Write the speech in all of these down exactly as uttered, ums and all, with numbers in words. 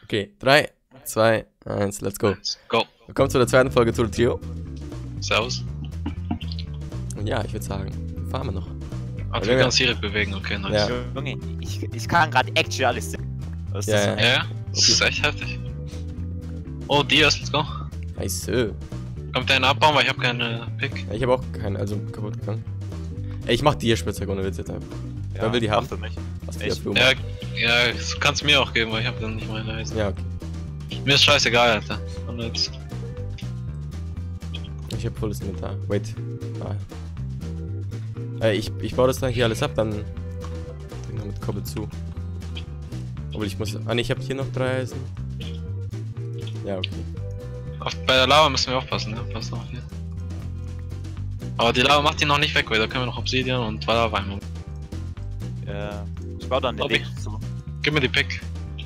Okay, drei, zwei, eins, let's go. Let's go. Willkommen zu der zweiten Folge Tour de Trio. Servus. Und ja, ich würde sagen, fahren wir noch. Ach, Ja, wir ja. können uns direkt bewegen, okay, nice. Ja. Junge, ich, ich kann gerade actually alles sehen. Was ist Ja, das? ja. Ja, ja, das ist echt heftig. Oh, Dias, let's go. Nice. Kommt der einen abbauen, weil ich habe keine Pick. Ja, ich habe auch keinen, also kaputt gegangen. Ey, ich mach die hier Spitzhacke ohne Witz jetzt einfach. Ja, Wer will die haben? mach für mich. Was Ich. Blumen. Ja, ja, du kannst mir auch geben, weil ich habe dann nicht meine Eisen. Ja, okay. Mir ist scheißegal, Alter. Und jetzt. Ich hab volles Inventar. Wait. Ah. Äh, ich, ich baue das dann hier alles ab, dann. Dann noch mit Koppel zu. Obwohl ich muss. Ah, nee, ich hab hier noch drei Eisen. Ja, okay. Auf, bei der Lava müssen wir aufpassen, ne? Pass auf hier. Aber die Lava macht die noch nicht weg, weil da können wir noch Obsidian und Lava einmal. Ja, ich baue dann den Ob Weg ich- zu. Gib mir die Pick.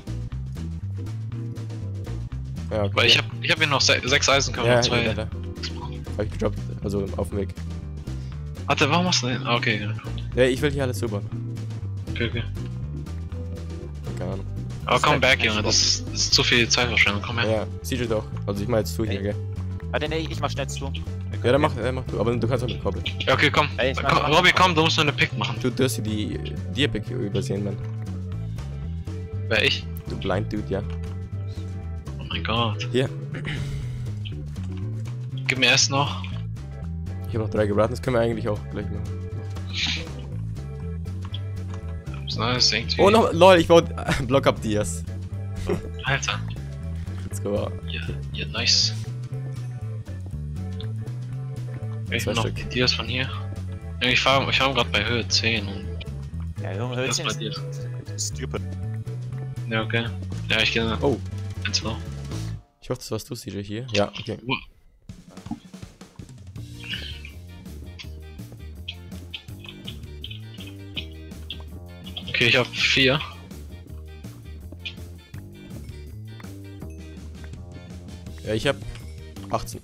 Ja, okay. Weil ich hab, ich hab hier noch se sechs Eisen, können wir Ja, noch zwei. ja, da, da. Hab ich gedroppt. Also auf dem Weg. Warte, warum machst du den? Ah, okay, ja. Ja, ich will hier alles super. Okay, okay. Keine Ahnung. Aber Das komm ist back, kein Junge, das ist, das ist zu viel Zeitverschwendung, komm Ja, her. ja. C J doch. Also ich mach jetzt zu hier, Ey. gell? Warte, nee, ich mach schnell zu. Ja, dann mach, äh, mach du. Aber du kannst auch mit Koppel. Ja, okay, komm. Ey, ich mach- komm Robby, komm, du musst nur eine Pick machen. Du du hast hier die Diapic übersehen, Mann. Wer ich? Du Blind Dude, ja. Oh mein Gott. Hier. Gib mir erst noch. Ich habe noch drei gebraten, das können wir eigentlich auch gleich machen. Das Neues irgendwie. Oh, noch, lol, ich baue Block up Dias. Alter. Let's go. Ja, ja, nice. Ich Zwei noch Stück. die Dias von hier. Ja, Ich fahre ich fahr gerade bei Höhe zehn und. Ja, Junge, Das Hölzchen bei dir. ist stupid. Ja, okay. Ja, ich gehe Oh, eins noch. ich hoffe, das warst du, C J, hier. Ja, okay. Okay, ich habe vier. Ja, ich hab achtzehn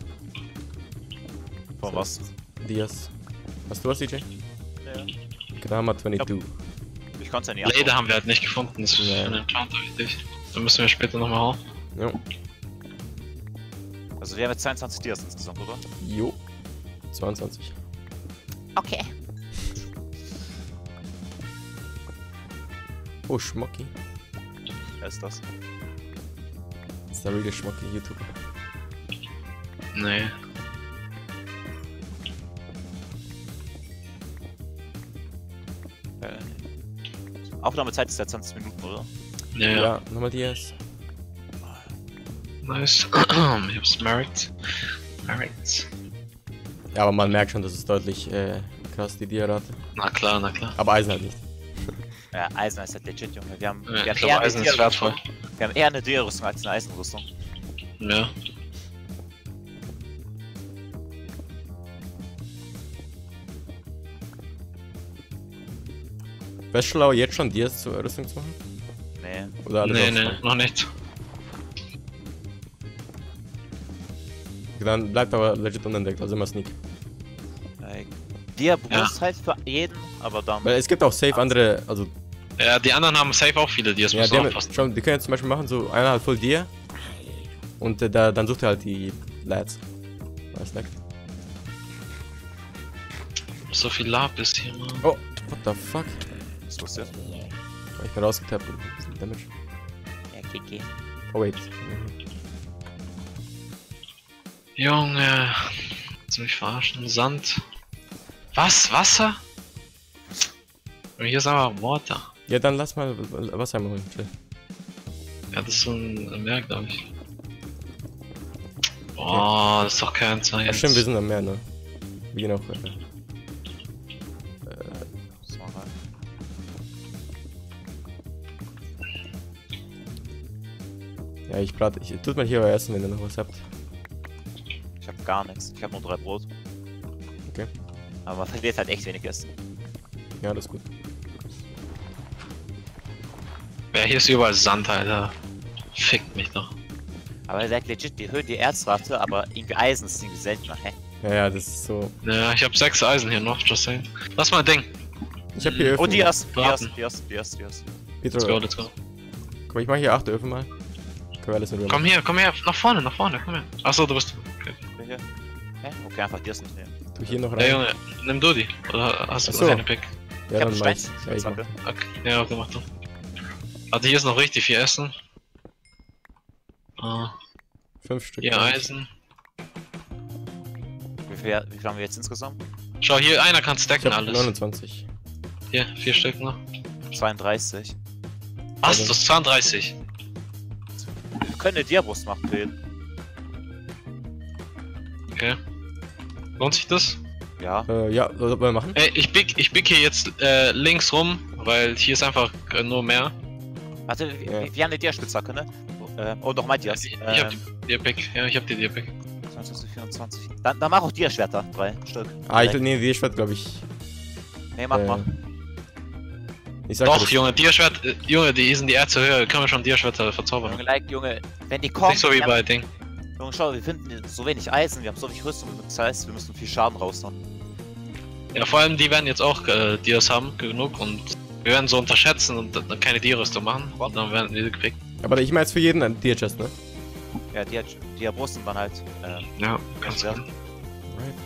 Von was? Dias. Hast du was, C J? Ja. Okay, dann haben wir zweiundzwanzig. Ich konnte ja nicht Leder abbauen. haben wir halt nicht gefunden, das ist Ja. für den Encounter wichtig. Dann müssen wir später nochmal hauen. Ja. Also wir haben jetzt zweiundzwanzig Dias insgesamt, oder? Jo. zweiundzwanzig. Okay. Oh, Schmocki. Wer ist das? Das ist der really Schmocki YouTuber. Nee. Äh, Aufnahmezeit ist ja zwanzig Minuten, oder? Ja, Ja, ja. nochmal Dias. Nice. ich hab's married. Married. Ja, aber man merkt schon, dass es deutlich äh, krass die Dia-Rate. Na klar, na klar. Aber Eisen halt nicht. Ja, Eisen ist halt legit, Junge. Wir haben, Ja, wir ich haben, glaube, eher, eine Eisen ist Dia-Rüstung. wertvoll. Wir haben eher eine Dia-Rüstung als eine Eisenrüstung. Ja. Wäre es schlau, jetzt schon Dias zur Rüstung zu machen? Nee. Oder alles Nee, aufsparen? nee, noch nicht. Dann bleibt aber legit unentdeckt, also immer Sneak. Like, Dia bewusst halt für jeden, aber dann. Weil es gibt auch safe andere, also Ja, die anderen haben safe auch viele Dias, ja, müssen die, wir haben, aufpassen. schon, die können jetzt zum Beispiel machen, so einer halt voll Dia und äh, da, dann sucht er halt die Lads. Weißt du? So viel Lapis hier, Mann. Oh, what the fuck? Was passiert? Ich bin rausgetappt und ein bisschen Damage. Ja, Kiki. Oh wait. Junge. Willst du mich verarschen? Sand. Was? Wasser? Und hier ist einfach Water. Ja, dann lass mal Wasser einmal holen. Chill. Ja, das ist so ein Meer, glaube ich. Boah, das ist doch kein Science. Ja, stimmt, wir sind am Meer, ne? Wir gehen auch. Äh, So, halt. ja, ich brate. Ich, tut mal hier aber essen, wenn ihr noch was habt. Ich hab gar nichts. Ich hab nur drei Brot. Okay. Aber man verliert halt echt wenig Essen. Ja, das ist gut. Ja, hier ist überall Sand, Alter. Fickt mich doch. Aber er sagt legit, die erhöht die Erzrate, aber irgendwie Eisen ist irgendwie seltener, hä? Ja, ja, das ist so. Ja, ich hab sechs Eisen hier noch, just saying. Lass mal Ding. Ich hab hier Öfen. Oh, Dias, Dias, Braten. Dias, Dias, Dias. Petro, Let's go, let's go. Guck mal, ich mach hier acht Öfen mal. Können wir alles mit Komm her, komm her, nach vorne, nach vorne, komm her. Achso, du bist. Okay, Hier. Hä? Okay, einfach dir nicht nehmen. Du hier noch rein. ja, Junge, nimm du die. Oder hast du Ach so. keine Pick? Ja, Ich hab dann mach ich. Stein- Ja, ich mach. Zacke. Okay, ja, okay, mach du. Also hier ist noch richtig viel Essen. Ah, Fünf Stück. hier glaub ich. Eisen. Wie viel, wie viel haben wir jetzt insgesamt? Schau, hier einer kann Ich stacken hab alles. neunundzwanzig. Hier, vier Stück noch. zweiunddreißig. Was? Das ist zweiunddreißig. Wir können eine Diabrust machen, Phil. Okay. Lohnt sich das? Ja. Äh, ja, was wollen wir machen? Ey, ich bieg, ich bieg hier jetzt äh, links rum, weil hier ist einfach äh, nur mehr. Warte, wir, Ja. wir haben eine Diaspitzhacke, ne? Ähm, oh, nochmal Dias. Ich, ich Ähm, hab die Diapick. Ja, ich hab die Diapick. zwanzig, vierundzwanzig. Dann, dann mach auch Diaschwerter. Drei Stück. Ah, ich Direkt. nee, die Schwert, glaube ich. Nee, mach äh, mal. Ich sag Doch, dir das- Junge, Dierschwert, äh, Junge, die sind die Erze höher, können wir schon Dierschwerter verzaubern. Junge, like, Junge, wenn die kommen. Nicht so wie wir haben- bei Ding. Junge, schau, wir finden so wenig Eisen, wir haben so wenig Rüstung, das heißt, wir müssen viel Schaden raushauen. Ja, vor allem die werden jetzt auch äh, Dias haben, genug, und wir werden so unterschätzen und dann keine Dierrüstung machen, und dann werden die gepickt. Aber ich meine jetzt für jeden ein Tier-Chest, ne? Ja, die, die Brust sind dann halt. Ähm, Ja, kannst du. werden. Right.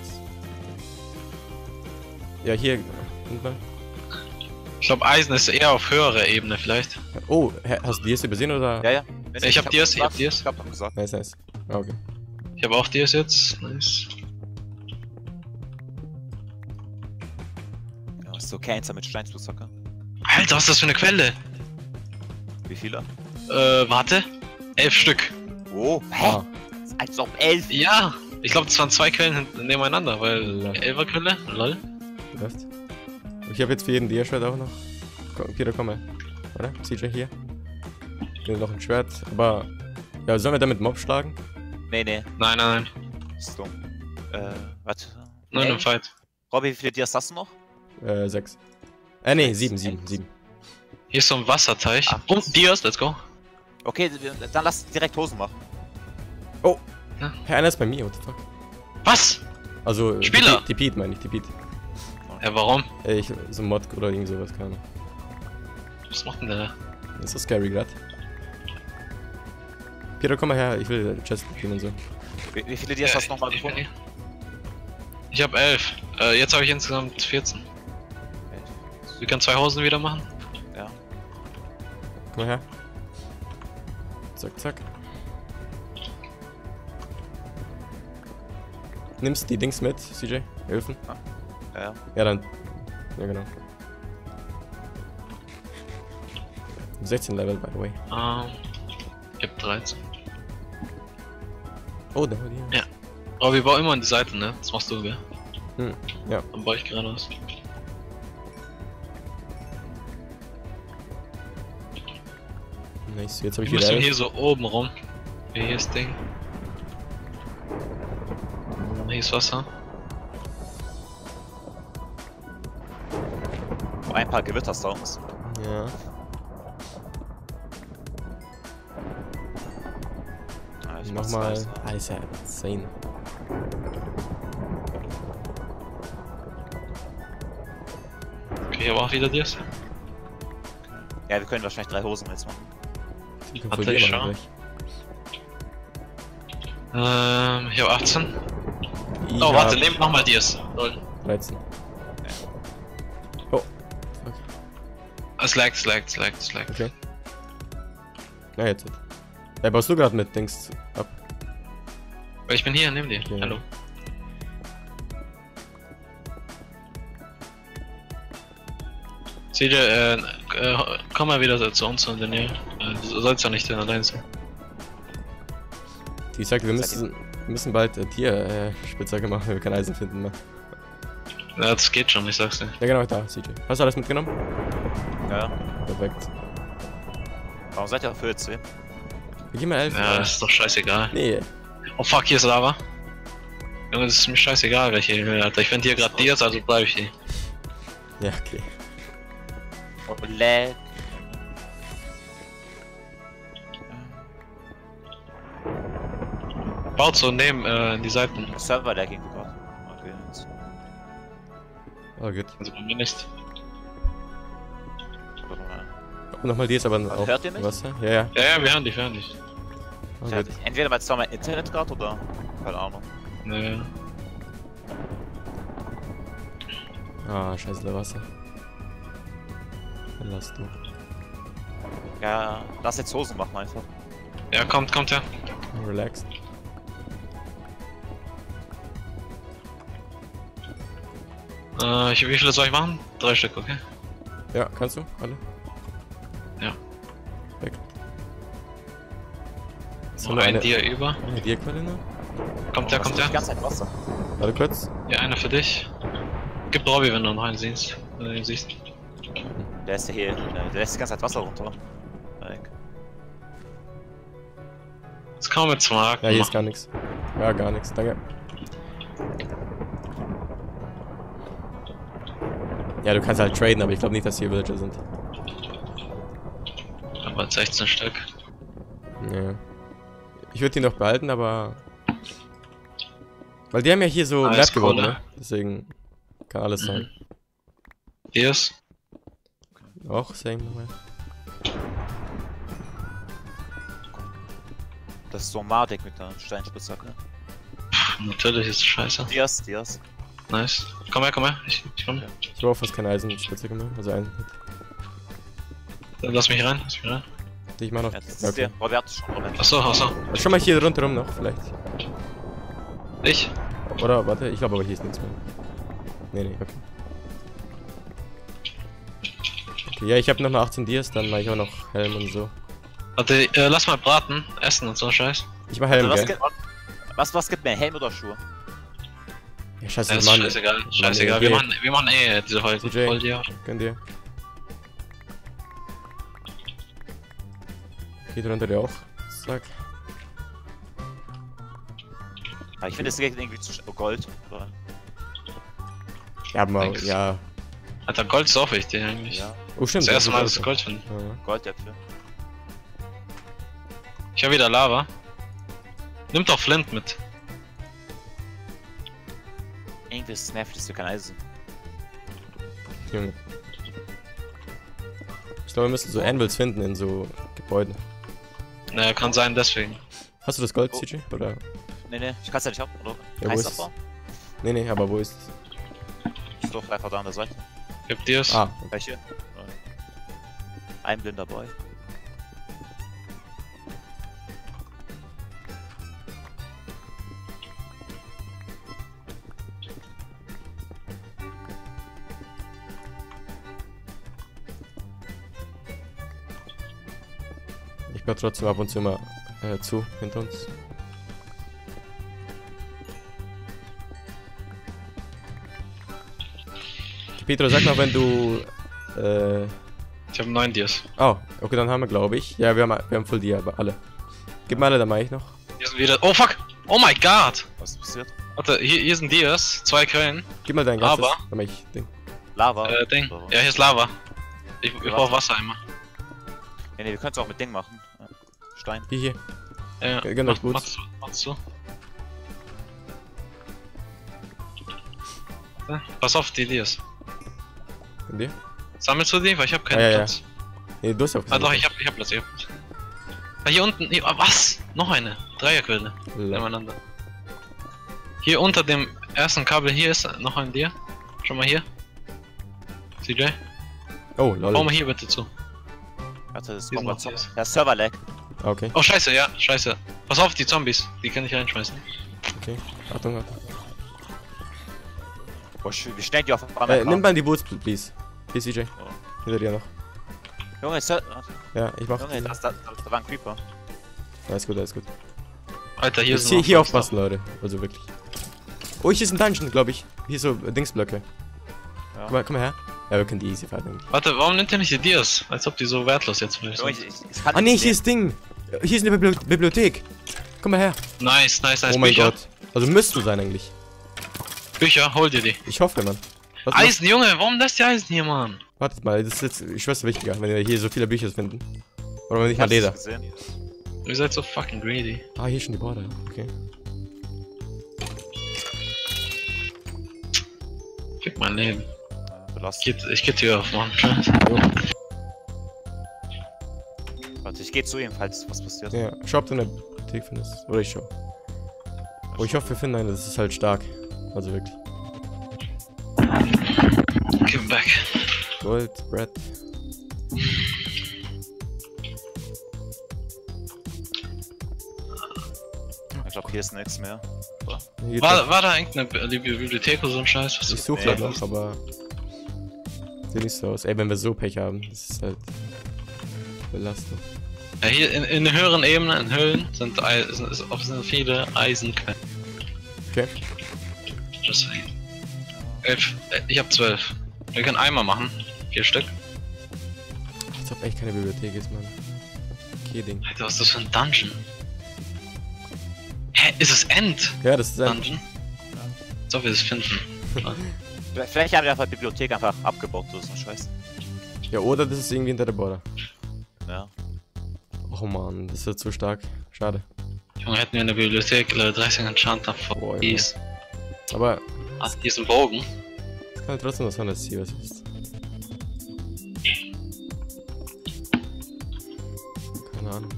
Ja, hier. unten. Ich glaube, Eisen ist eher auf höherer Ebene vielleicht. Oh, hä, hast du die jetzt übersehen oder? Ja, ja. Ich hab Dias, ich hab gesagt, Dias. Ich hab doch gesagt. Nice, nice. Ah, okay. Ich habe auch Dias jetzt. Nice. Ja, ist so Cancer mit Steinsputzhacke. Alter, was ist das für eine Quelle? Wie viele? Äh, warte. Elf Stück. Oh, hä? Ah, Als ob elf. Ja, ich glaube, das waren zwei Quellen hin- nebeneinander, weil Lol. Elfer Quelle, lol. läuft. Ich habe jetzt für jeden Tier-Schwert auch noch. Komm, Peter, komm mal. Oder? C J hier. Hier noch ein Schwert. Aber. Ja, sollen wir damit Mob schlagen? Nee, nee, Nein, nein, nein. ist dumm. Äh, warte. Nur in Ey, einem Fight. Robby, wie viele Dias hast du noch? Äh, sechs. Äh, nee, Sechs, sieben, sieben, sechs. sieben. Hier ist so ein Wasserteich. Ach. Und Dias, let's go. Okay, wir- dann lass direkt Hosen machen. Oh! Ja. Hä, einer ist bei mir, what the fuck? Was? Also, Spieler! Die Pete meine ich, die Pete. Ja, warum? Äh, ich, so ein Mod oder irgend sowas, keine Ahnung. Was macht denn der da? Das ist so scary grad. Peter, komm mal her, ich will Chest spielen und so. Wie, wie viele Dias Ja, hast du nochmal ich- gefunden? Ich habe elf. Äh, jetzt habe ich insgesamt vierzehn. Wir können zwei Hosen wieder machen. Ja. Komm mal her. Zack, zack. Nimmst die Dings mit, C J? Öfen? Ja, ja. Ja, dann. Ja, genau. sechzehn Level, by the way. Ähm, ich hab dreizehn. Oh, da war die. Ja. Aber wir bauen immer an die Seite, ne? Das machst du, gell? Hm, ja. Dann baue ich gerade was. Nice, jetzt habe ich Wir wieder müssen elf. hier so oben rum. Hier ist das Ding. Hier ist Wasser. Oh, ein paar Gewitterstorms. Ja. Ja, ich mach's Nochmal. raus. Ah, ist ja insane. Okay, ich habe auch wieder Dias. Ja, wir können wahrscheinlich drei Hosen jetzt machen. Die Warte, verlieren ich wir schau. gleich. Ähm, ich habe achtzehn. Ich Oh, warte, hab nehm nochmal Dias. Lol. dreizehn. Oh, Es laggt, es laggt, es laggt, es laggt. okay. Na, jetzt. Ja, baust du gerade mit Dings ab? Weil ich bin hier, nimm die. Ja. Hallo. C J, äh, äh, komm mal wieder zu uns in der Nähe. Äh, du sollst ja nicht allein sein. Die sagt, wir müssen, wir müssen bald äh, Tier-Spitzhacke machen, wenn wir kein Eisen finden mehr. Ja, das geht schon, ich sag's dir. Ja, genau, da, C J. Hast du alles mitgenommen? Ja, ja. Perfekt. Warum seid ihr auf Höhe zehn? Wir gehen mal elf. Ja, oder? ist doch scheißegal. Nee. Oh fuck, hier ist Lava. Junge, das ist mir scheißegal, welche ich will, Alter. Ich finde hier gerade Dias, also bleib ich hier. Ja, okay. Und lag. Baut so neben äh, die Seiten. Server lagging gerade. Okay, jetzt. Oh, gut. Also bei mir nicht. Warte mal. Nochmal die ist aber Was, auch hört ihr mich? Wasser. Ja, ja. Ja, ja, wir hören dich, wir hören dich. Oh, Ja, gut. entweder weil es zweimal Internet gerade oder. Keine Ahnung. Nö. Ah, scheiße, da Wasser. Dann lass du. Ja, lass jetzt Hosen machen einfach. Ja, kommt, kommt her. Relaxed. Äh, ich, wie viele soll ich machen? Drei Stück, okay? Ja, kannst du? Alle? Ja. Weg. Ist Noch nur ein eine, Dia über. eine Dia-Quelle noch? Kommt der, Was kommt ist der. Die ganze Zeit Wasser. Warte kurz. Ja, einer für dich. Gib Robby, wenn du noch einen siehst. Wenn du ihn siehst. Der ist ja hier. Der lässt die ganze Zeit Wasser runter. Weg. Jetzt kann man mit zwei Haken Ja, hier ist machen. gar nichts. Ja, gar nichts. Danke. Ja, du kannst halt traden, aber ich glaube nicht, dass hier Villager sind. Aber sechzehn Stück. Ja. Ich würde die noch behalten, aber... Weil die haben ja hier so Ah, Lab ist geworden, cool, ne? Deswegen kann alles sein. Dias. Auch same nochmal. Das ist so ein Mardek mit der Steinspitzhacke. Natürlich ist es scheiße. Dias, Dias. Nice. Komm her, komm her. Ich, ich komm. Ich brauche fast keine Eisenspitze mehr. Also einen. Dann lass mich rein. Lass mich rein. Die ich mach noch. Ja, das ist Ja, okay. der. Robert ist schon Robert. Achso, achso. Also schon mal hier rundherum noch, vielleicht. Ich? Oder, warte, ich glaube aber hier ist nichts mehr. Nee, nee, okay. Okay, ja, ich habe noch mal achtzehn Dias, dann mache ich auch noch Helm und so. Warte, äh, lass mal braten, essen und so Scheiß. Ich mach Helm, Also, was, gell? gibt, was, was gibt mehr, Helm oder Schuhe? Ja, scheiße, Ja, ist Mann. scheißegal. Mann, Scheißegal. ey, Wir geh. machen, wir machen eh diese Holz. C J. Voll dir. Gönn dir. Geht runter dir auch. Zack. Aber ich finde, es geht irgendwie zu oh, Gold. Oder? Ja, mal, Nix. ja. Alter, Gold ist auch wichtig eigentlich. Ja, Oh, stimmt. Das erste ist Mal, auch dass so. ich Gold finde. Ja. Goldäpfel. Ich habe wieder Lava. Nimm doch Flint mit. Irgendwie ist es nervig, dass wir kein Eisen. Junge. Ich glaube, wir müssen so Anvils finden in so Gebäuden. Naja, kann sein deswegen. Hast du das Gold, C J? Oder? Nee, nee, ich kann es ja nicht haben, oder? Ja, wo Heißt ist das es? so? Nee, nee, aber wo ist es? Ist doch einfach da an der Seite. Gib dir's. Ah, Welche? Ein blinder Boy. ich bleib trotzdem ab und zu mal äh, zu hinter uns. Pedro, sag mal, wenn du. Äh, Ich habe neun Dias. oh, okay, dann haben wir, glaube ich. Ja, wir haben, wir haben Full Dia, aber alle. Gib mal alle, dann mach ich noch. Hier sind wieder. Oh fuck! Oh my god! Was ist passiert? Warte, hier, hier sind Dias, zwei Quellen. Gib mal dein ganzes. Aber- Dann mach ich Ding. Lava? Äh, Ding. Oder was? Ja, hier ist Lava. Ich, ich Ja, brauche Wasser. Wasser einmal. Nee, nee, wir können es auch mit Ding machen. Ja. Stein. Hier, hier. Ja, G- gönn euch mach, gut. machst du, machst du. Ja, pass auf die Dias. Von dir? Sammelst du die? Weil ich habe keinen Ja, ja, ja. Platz. Nee, du hast ja auch Ah doch, ich hab, ich hab Platz, ich hab Platz. Ah, hier unten, hier, ah, was? Noch eine. Dreierquelle. Lol. Nebeneinander. Hier unter dem ersten Kabel, hier ist noch ein Dia. Schau mal hier. C J, Oh, bau lol. mal hier bitte zu. Warte, das Hier kommt sind grad noch so. Der Server-Lag. Ah, okay, Oh scheiße, ja, scheiße. Pass auf, die Zombies, die kann ich reinschmeißen. okay. Achtung, Achtung. Boah, schön, wie schnell die auf einmal Äh, nimm kamen. mal die Boots, please. Hier, C J. Hinter dir noch. Junge, Ser Ja, ich mach. Junge, das, da, da war ein Creeper. Alles gut, alles gut. Alter, hier Hier, ist hier, noch hier fünf aufpassen, Leute. Also wirklich. Oh, hier ist ein Dungeon, glaube ich. Hier so äh, Dingsblöcke. Ja. Komm mal, komm mal her. Ja, wir können die easy fighten. da. Warte, warum nimmt ihr nicht die Dias? Als ob die so wertlos jetzt für mich Junge, ich, sind. ich, ich kann Ah, nee, nicht hier sehen. ist Ding. Hier ist eine Bibli Bibliothek. Komm mal her. Nice, nice, nice. Oh mein Bücher. Gott. Also müssten sein eigentlich. Bücher, hol dir die. Ich hoffe, Mann. Was, Eisen, Junge, warum lässt ihr Eisen hier, Mann? was, wartet mal, das ist jetzt, ich schwör's, wichtiger, wenn wir hier so viele Bücher finden. Oder wenn nicht mal Hast du Leder. das gesehen? Ihr seid so fucking greedy. Ah, hier schon die Border. Okay. Fick mein Leben. Belastet. Ich geh, ich geh Tür aufmachen. Jo. Warte, ich ich gehe zu ihm, falls was passiert. Ja, schau, ob du eine Bibliothek findest. Oder ich schau. Oh, ich hoffe, wir finden eine. Das ist halt stark. Also wirklich. Give back. Gold, Brett. Ich glaube, hier ist nichts mehr. Hier geht War, war da irgendeine Bi- Bibliothek oder so ein Scheiß? Was Ich suche Nee. halt noch, aber sieht nicht so aus. Ey, wenn wir so Pech haben, das ist halt belastend. Ja, hier in, in den höheren Ebenen, in Höhlen, sind, Ei- sind, sind, sind viele Eisenquellen. Okay. Just saying. Elf, äh, ich hab zwölf. Wir können einmal machen. Vier Stück. Als ob echt keine Bibliothek ist, Mann. Okay, Ding. Alter, was ist das für ein Dungeon? Hä, ist es End? Ja, das ist ein. Dungeon? Als ob wir es finden. Vielleicht vielleicht haben wir einfach die Bibliothek einfach abgebaut, so ist ein Scheiß. Ja, oder das ist irgendwie hinter der Border. Ja. Oh Mann, das wird so stark. Schade. Junge, hätten wir in der Bibliothek Level dreißig Enchanter Boah, vor Junge. dies. Aber Ah, diesen Bogen. es kann trotzdem was sein, dass hier was ist. Keine Ahnung.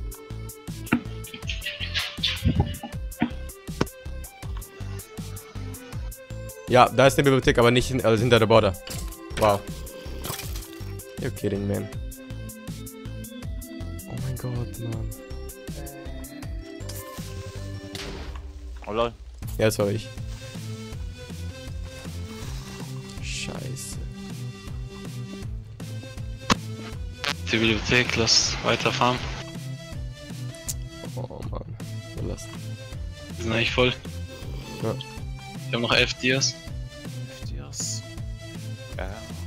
Ja, da ist eine Bibliothek, aber nicht hin, also hinter der Border. Wow. You're kidding, man. Oh mein Gott, Mann. Oh lol. Ja, das war ich. Scheiße. Die Bibliothek, lass weiterfahren. Oh Mann. Belastend. Die sind eigentlich voll. Ja. Wir haben noch elf Dias. Dias. Ja.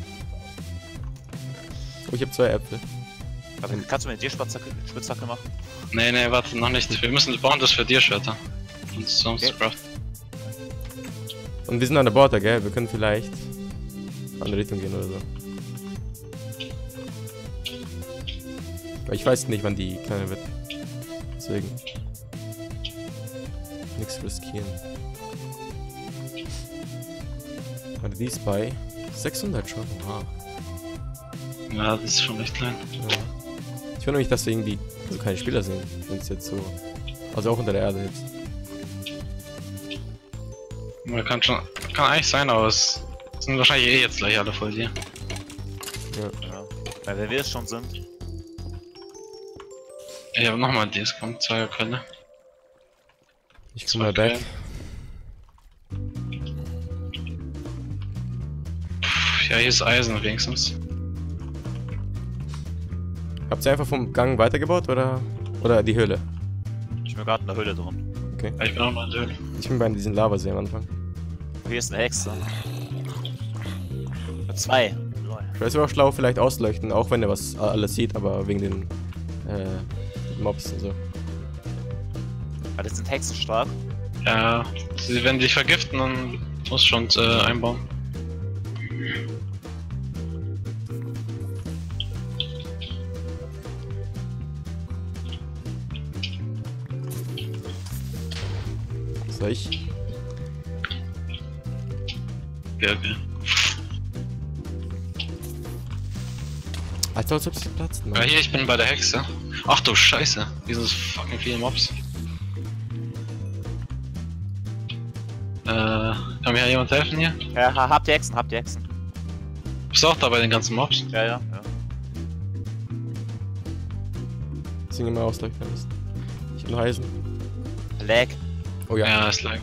Oh, ich habe zwei Äpfel. Warte, kannst du mir die Spitzhacke, Spitzhacke machen? Nee, nee, warte, noch nicht. Wir müssen, wir brauchen das für dir, Schwerter. Und sonst Okay. craften. Und wir sind an der Border, gell? Wir können vielleicht in eine andere Richtung gehen oder so. Weil ich weiß nicht, wann die kleiner wird. Deswegen. Nichts riskieren. Warte, die ist bei sechshundert schon. Oha. Ja, das ist schon recht klein. Ja. Ich wundere mich, dass wir irgendwie also keine Spieler sehen, wenn es jetzt so. Also auch unter der Erde jetzt. Man kann schon. Kann eigentlich sein, aber es sind wahrscheinlich eh jetzt gleich alle voll hier. Ja. Ja. Weil wenn wir es schon sind. Ich habe nochmal Dias, kommt, zwei Quelle. Ich komm mal back. Ja, hier ist Eisen wenigstens. Habt ihr einfach vom Gang weitergebaut oder oder die Höhle? Ich bin gerade in der Höhle drin. Ja, ich bin auch mal in der Höhle. Ich bin bei diesem Lavasee am Anfang. Hier ist eine Hexe. Zwei. Lol. Vielleicht wäre auch schlau, vielleicht ausleuchten, auch wenn er was alles sieht, aber wegen den äh, Mobs und so. Weil das sind Hexen stark. Ja, sie, wenn die dich vergiften, dann musst du schon äh, einbauen. Soll ich? Ja, okay. Als als ob sie platzt, Ja, Mann. hier, ich bin bei der Hexe. Ach du Scheiße, dieses fucking viele Mobs. Äh, kann mir ja jemand helfen hier? Ja, ha- habt ihr Hexen, habt ihr Hexen. Bist du auch da bei den ganzen Mobs? Ja, ja, ja. Deswegen immer ausleuchten müssen. Ich hab noch Eisen. Lag. Oh ja. Ja, ist lag.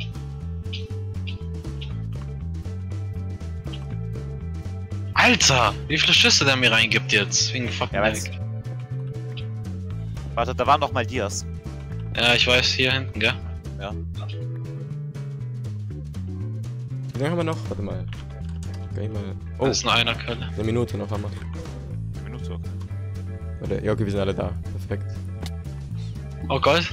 Alter, wie viele Schüsse der mir reingibt jetzt? Wegen fucking Ja, lag. weil's- Warte, da waren noch mal Dias. Ja, ich weiß, hier hinten, gell? Ja. Wie lange haben wir noch? Warte mal. Kann ich mal. Oh, Das ist nur einer Quelle. eine Minute noch haben wir. Eine Minute, okay. Warte, ja, okay, wir sind alle da. Perfekt. Oh Gold.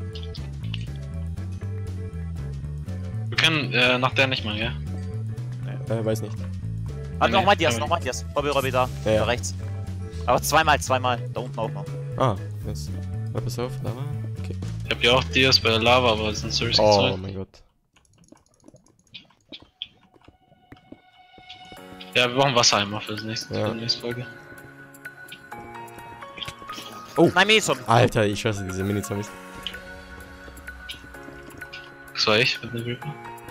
Wir können äh, nach der nicht mal, gell? Äh, weiß nicht. Ah, Nee, nochmal nee, Dias, nee. nochmal Dias. Robby, Robby da. Ja, ja. Da rechts. Aber zweimal, zweimal. Da unten auch noch. Ah, jetzt. Warte, pass auf, da war. Okay. Ich hab ja auch Dias bei der Lava, aber die sind seriously Oh zurück. mein Gott. Ja, wir brauchen Wassereimer für das nächste, Ja. für die nächste Folge. Oh. Nein, Mini-Zombie. Alter, ich schwöre, diese Mini-Zombies. Das war ich mit dem Creeper.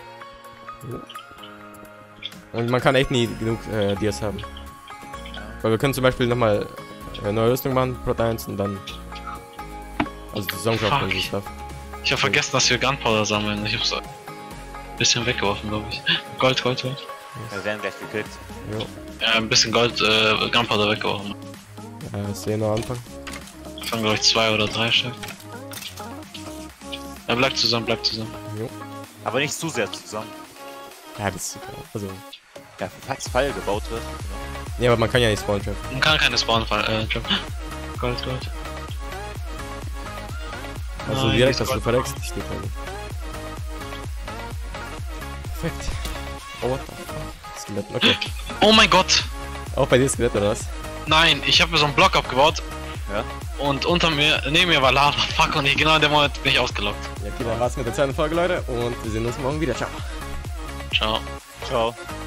Und man kann echt nie genug äh, Dias haben. Weil wir können zum Beispiel nochmal äh, neue Rüstung machen, Plot eins und dann. Also Zusammenkaufen und so Fuck. Stuff. Ich hab vergessen, dass wir Gunpowder sammeln. Ich hab's ein bisschen weggeworfen, glaube ich. Gold, Gold, Gold. Wir werden gleich gekillt. Jo. Ja, ein bisschen Gold, äh, Gunpowder weggeworfen. Ja, ist eh nur Anfang. Ich fand, glaube ich, zwei oder drei Stück. Ja, bleibt zusammen, bleibt zusammen. Jo. Aber nicht zu sehr zusammen. Ja, das ist super. Also. Ja, falls Fall gebaut wird. Ja, aber man kann ja nicht spawnen trappen. Man kann keine Spawn fallen, äh, Trap. Gold, Gold. Also Nein, direkt, dass Gold. du verreckst, steht da nicht. Perfekt. Oh, what the fuck? Skelett, okay. Oh mein Gott! Auch bei dir Skelett oder was? Nein, ich habe mir so einen Block abgebaut. Ja. Und unter mir, neben mir war Lava. Fuck, und ich, genau in dem Moment bin ich ausgelockt. Ja, okay, dann war's mit der zweiten Folge, Leute. Und wir sehen uns morgen wieder. Ciao. Ciao. Ciao.